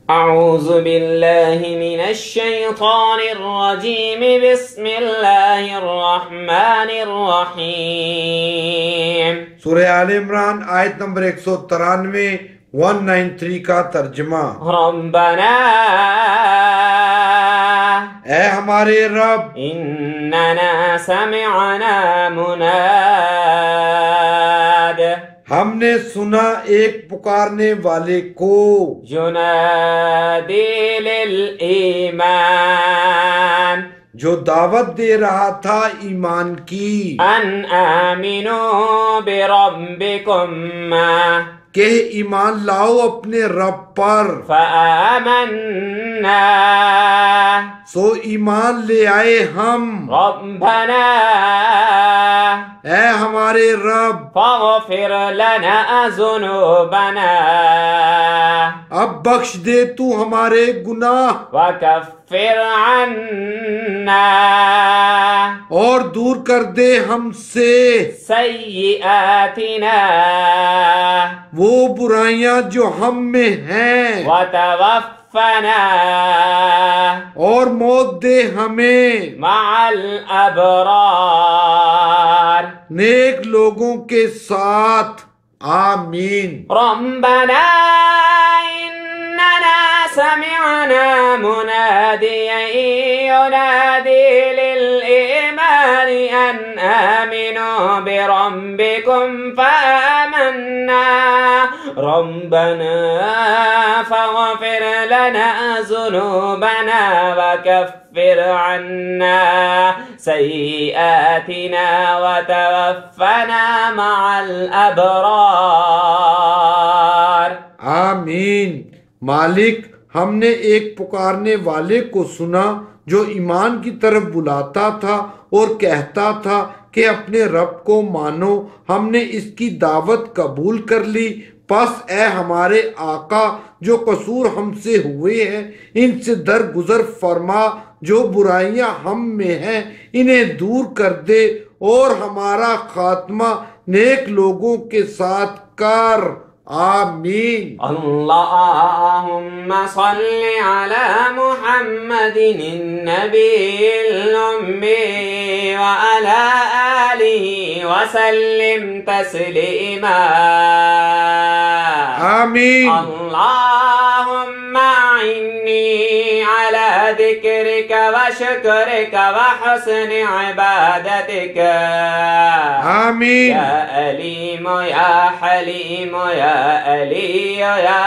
اعوذ باللہ من الشیطان الرجیم بسم اللہ الرحمن الرحیم۔ سورہ آل عمران آیت نمبر 193 193 کا ترجمہ۔ ربنا اے ہمارے رب، اننا سمعنا مناد، ہم نے سنا ایک پکارنے والے کو، ینادی للایمان، جو دعوت دے رہا تھا ایمان کی، ان آمنوا بربکم، کہ ایمان لاؤ اپنے رب پر، فآمنا، سو ایمان لے آئے ہم، ربنا، اے ہمارے رب، فاغفر لنا ذنوبنا، اب بخش دے تو ہمارے گناہ، وکفر عنا، اور دور کر دے ہم سے سیئاتنا، وہ برائیاں جو ہم میں ہیں، وتوفنا، اور موت دے ہمیں مع الابرار، نیک لوگوں کے ساتھ، آمین۔ ربنا اننا سمعنا مناديا ينادي للإيمان أن آمنوا بربكم فآمنا، ربنا فاغفر لنا ذنوبنا وكفر عنا سيئاتنا وتوفنا مع الأبرار، آمین۔ مالک، ہم نے ایک پکارنے والے کو سنا جو ایمان کی طرف بلاتا تھا اور کہتا تھا کہ اپنے رب کو مانو، ہم نے اس کی دعوت قبول کر لی، پس اے ہمارے آقا جو قصور ہم سے ہوئے ہیں ان سے درگزر فرما، جو برائیاں ہم میں ہیں انہیں دور کر دے، اور ہمارا خاتمہ نیک لوگوں کے ساتھ کر، آمین۔ اللهم صل على محمد النبي الأمي وعلى آله وسلم تسليما، آمین۔ اللهم أعني على ذكرك وشكرك وحسن عبادتك، آمین۔ يا أليم يا حليم يا علی یا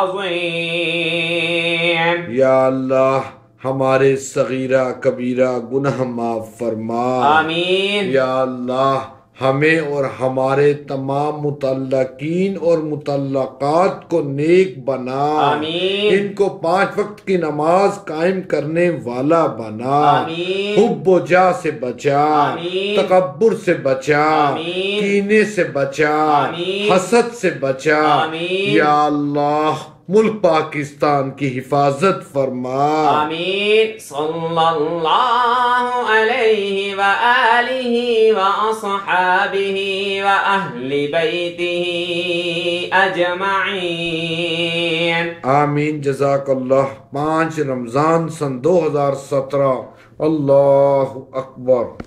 عظیم۔ یا اللہ ہمارے صغیرہ کبیرہ گناہ معاف فرما، آمین۔ یا اللہ ہمیں اور ہمارے تمام متعلقین اور متعلقات کو نیک بنا، آمین۔ ان کو 5 وقت کی نماز قائم کرنے والا بنا، آمین۔ حب و جاہ سے بچا، آمین۔ تکبر سے بچا، آمین۔ کینے سے بچا، آمین۔ حسد سے بچا، آمین۔ یا اللہ ملک پاکستان کی حفاظت فرما، آمین۔ صلی اللہ علیہ وآلہ واصحابہ واہل بیتہ اجمعین، آمین۔ جزاک اللہ۔ 5 رمضان سن 2017۔ اللہ اکبر۔